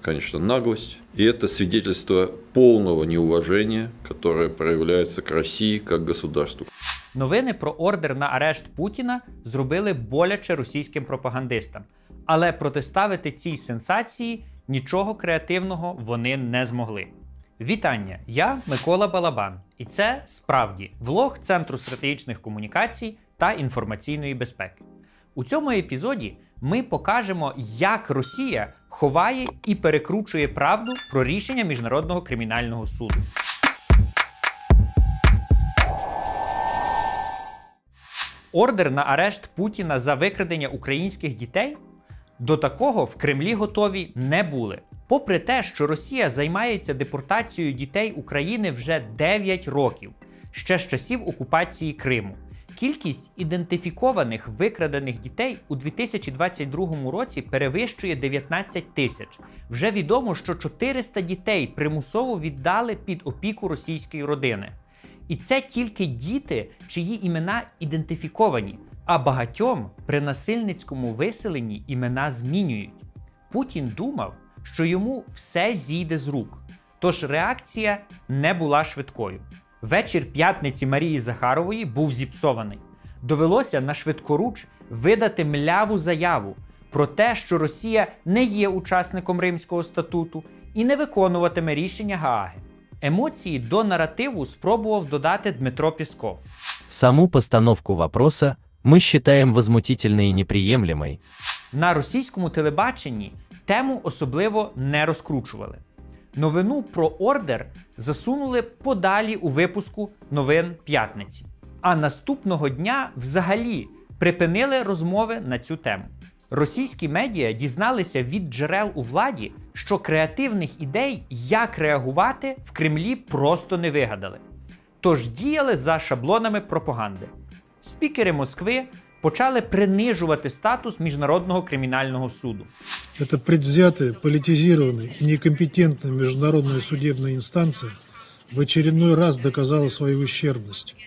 конечно, наглость. И это свидетельство полного неуважения, которое проявляется к России как государству. Новини про ордер на арешт Путіна зробили боляче російським пропагандистам. Але протиставити цій сенсації нічого креативного вони не змогли. Вітання! Я Микола Балабан. І це, справді, влог Центру стратегічних комунікацій та інформаційної безпеки. У цьому епізоді ми покажемо, як Росія ховає і перекручує правду про рішення Міжнародного кримінального суду. Ордер на арешт Путіна за викрадення українських дітей? До такого в Кремлі готові не були. Попри те, що Росія займається депортацією дітей України вже 9 років, ще з часів окупації Криму. Кількість ідентифікованих викрадених дітей у 2022 році перевищує 19 тисяч. Вже відомо, що 400 дітей примусово віддали під опіку російської родини. І це тільки діти, чиї імена ідентифіковані, а багатьом при насильницькому виселенні імена змінюють. Путін думав, що йому все зійде з рук, тож реакція не була швидкою. Вечір п'ятниці Марії Захарової був зіпсований. Довелося на швидкоруч видати мляву заяву про те, що Росія не є учасником Римського статуту і не виконуватиме рішення Гааги. Емоції до наративу спробував додати Дмитро Пєсков. Саму постановку вопроса мы считаем возмутительной и неприемлемой. На російському телебаченні тему особливо не розкручували. Новину про ордер засунули подалі у випуску новин п'ятниці. А наступного дня взагалі припинили розмови на цю тему. Російські медіа дізналися від джерел у владі, що креативних ідей, як реагувати, в Кремлі просто не вигадали. Тож діяли за шаблонами пропаганди. Спікери Москви почали принижувати статус Міжнародного кримінального суду. Это предвзятая, политизированная и некомпетентная международная судебная инстанция в очередной раз доказала свою ущербность.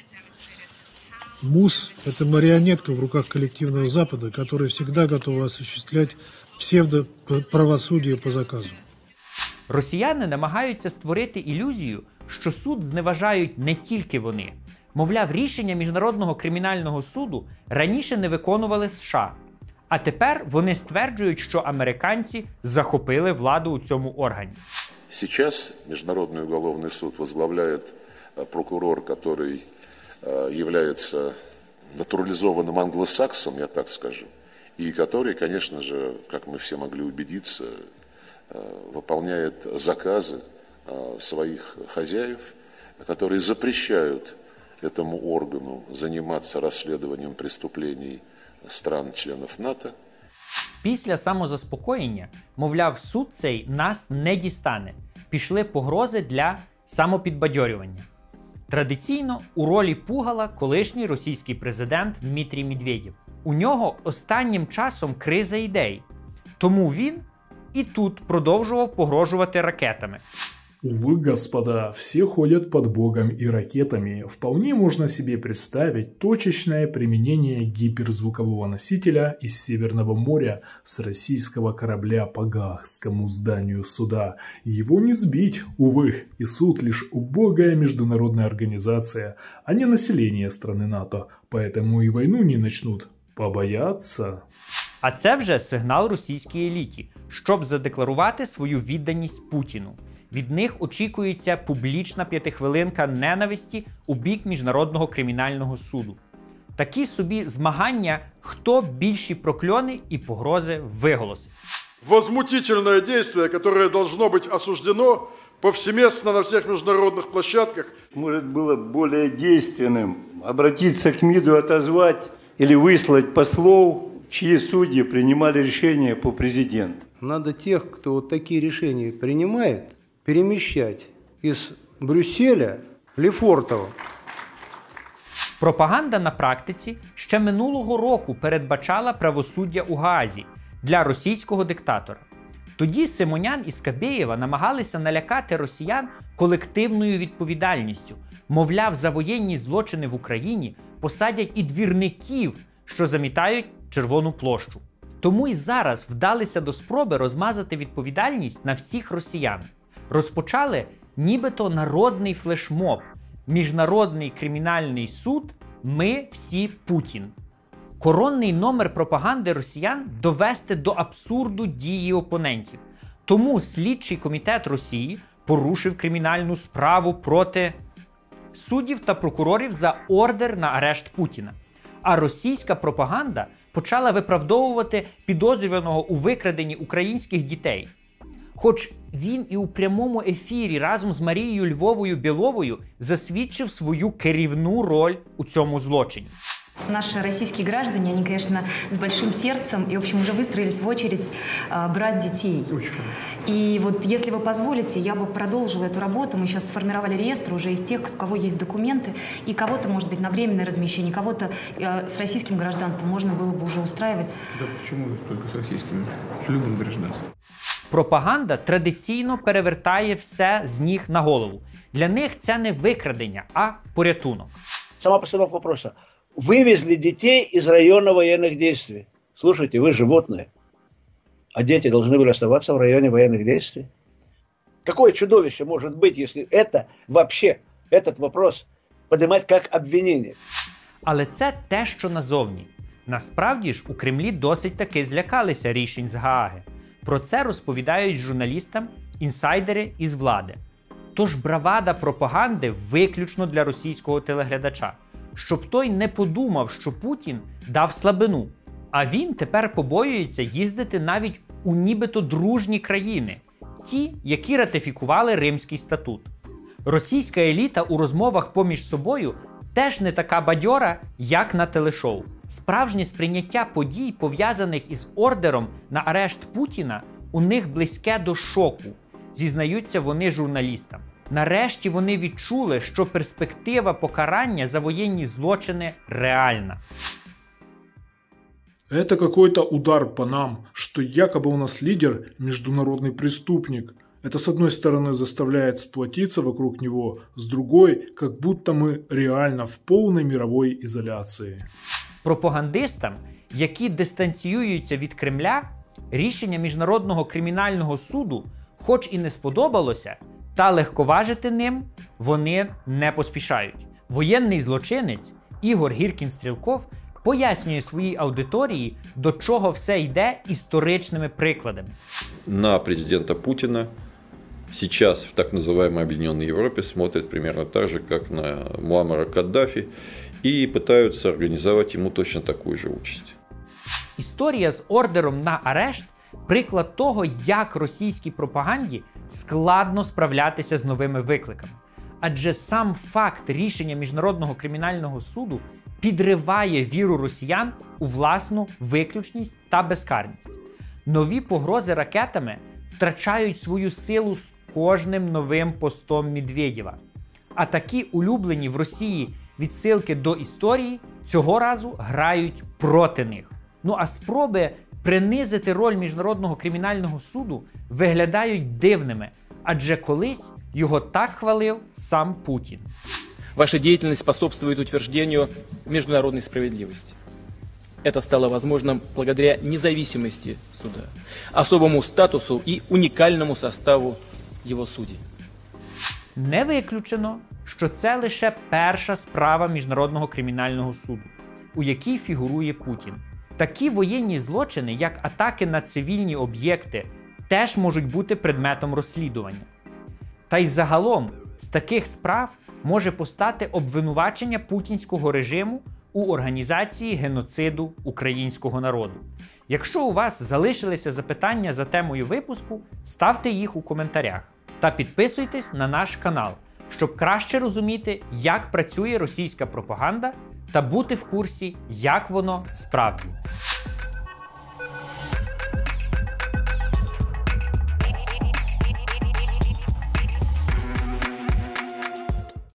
МУС – это марионетка в руках коллективного Запада, которая всегда готова осуществлять псевдоправосудие по заказу. Росіяни намагаються створити ілюзію, що суд зневажають не тільки вони. Мовляв, рішення Міжнародного кримінального суду раніше не виконували США. А тепер вони стверджують, що американці захопили владу у цьому органі. Сейчас Международный уголовный суд возглавляет прокурор, который является натурализованным англосаксом, я так скажу, и который, конечно же, как мы все могли убедиться, выполняет заказы своих хозяев, которые запрещают этому органу заниматься расследованием преступлений стран-членов НАТО. Після самозаспокоєння, мовляв, суд цей нас не дістане. Пішли погрози для самопідбадьорювання. Традиційно у ролі пугала колишній російський президент Дмитрій Медведєв. У нього останнім часом криза ідей. Тому він і тут продовжував погрожувати ракетами. Увы, господа, все ходят под Богом и ракетами. Вполне можно себе представить точечное применение гиперзвукового носителя из Северного моря с российского корабля по Гаагскому зданию суда. Его не сбить, увы, и суд лишь убогая международная организация, а не население страны НАТО, поэтому и войну не начнут. Побояться. А це вже сигнал російській еліті, щоб задекларувати свою відданість Путіну. Від них очікується публічна п'ятихвилинка ненависті у бік Міжнародного кримінального суду. Такі собі змагання, хто більші прокльони і погрози виголосить. Возмутительное действие, которое должно быть осуждено повсеместно на всех международных площадках. Может, было более действенным обратиться к МИДу, отозвать или выслать послов, чьи судьи принимали решения по президенту. Надо тех, кто вот такие решения принимает, перемещать из Брюсселя в Лефортово. Пропаганда на практиці ще минулого року передбачала правосуддя у Гаазі для російського диктатора. Тоді Симонян і Скабєєва намагалися налякати росіян колективною відповідальністю. Мовляв, за воєнні злочини в Україні посадять і двірників, що замітають Червону площу. Тому і зараз вдалися до спроби розмазати відповідальність на всіх росіян. Розпочали нібито народний флешмоб «Міжнародний кримінальний суд. Ми всі Путін». Коронний номер пропаганди росіян – довести до абсурду дії опонентів. Тому Слідчий комітет Росії порушив кримінальну справу проти суддів та прокурорів за ордер на арешт Путіна. А російська пропаганда почала виправдовувати підозрюваного у викраденні українських дітей. Хоч він і у прямому ефірі разом з Марією Львовою-Біловою засвідчив свою керівну роль у цьому злочині. Наши российские граждане, они, конечно, с большим сердцем и, в общем, уже выстроились в очередь брать детей. И вот, если вы позволите, я бы продолжила эту работу. Мы сейчас сформировали реестр уже из тех, у кого есть документы, и кого-то, может быть, на временное размещение, кого-то с российским гражданством можно было бы уже устраивать. Да почему только с российским? С любым гражданством. Пропаганда традиційно перевертає все з ніг на голову. Для них це не викрадення, а порятунок. Сама постановка вопроса. Вывезли детей из района военных действий. Слушайте, вы животные, а дети должны были оставаться в районе военных действий. Какое чудовище может быть, если это вообще, этот вопрос поднимать как обвинение? Але це те, що назовні. Насправді ж у Кремлі досить таки злякалися рішень з Гааги. Про це розповідають журналістам інсайдери із влади. Тож бравада пропаганди виключно для російського телеглядача. Щоб той не подумав, що Путін дав слабину. А він тепер побоюється їздити навіть у нібито дружні країни. Ті, які ратифікували Римський статут. Російська еліта у розмовах поміж собою теж не така бадьора, як на телешоу. Справжнє сприйняття подій, пов'язаних із ордером на арешт Путіна, у них близьке до шоку, зізнаються вони журналістам. Нарешті вони відчули, що перспектива покарання за воєнні злочини реальна. Это какой-то удар по нам, что якобы у нас лидер – международный преступник. Это с одной стороны заставляет сплотиться вокруг него, с другой – как будто мы реально в полной мировой изоляции. Пропагандистам, які дистанціюються від Кремля, рішення Міжнародного кримінального суду хоч і не сподобалося, та легковажити ним вони не поспішають. Воєнний злочинець Ігор Гіркін-Стрілков пояснює своїй аудиторії, до чого все йде історичними прикладами. На президента Путина сейчас в так называемой Объединенной Европе смотрят примерно так же, как на Муаммара Каддафи, и пытаются организовать ему точно такую же участь. Історія з ордером на арешт – приклад того, як російській пропаганді складно справлятися з новими викликами. Адже сам факт рішення Міжнародного кримінального суду підриває віру росіян у власну виключність та безкарність. Нові погрози ракетами втрачають свою силу з кожним новим постом Медведєва. А такі улюблені в Росії відсилки до історії цього разу грають проти них. Ну а спроби принизити роль Міжнародного кримінального суду виглядають дивними, адже колись його так хвалив сам Путін. Ваша деятельность способствует утверждению международной справедливости. Это стало возможным благодаря независимости суда, особому статусу и уникальному составу его судей. Не виключено, що це лише перша справа Міжнародного кримінального суду, у якій фігурує Путін. Такі воєнні злочини, як атаки на цивільні об'єкти, теж можуть бути предметом розслідування. Та й загалом з таких справ може постати обвинувачення путінського режиму у організації геноциду українського народу. Якщо у вас залишилися запитання за темою випуску, ставте їх у коментарях. Та підписуйтесь на наш канал, щоб краще розуміти, як працює російська пропаганда та бути в курсі, як воно справді.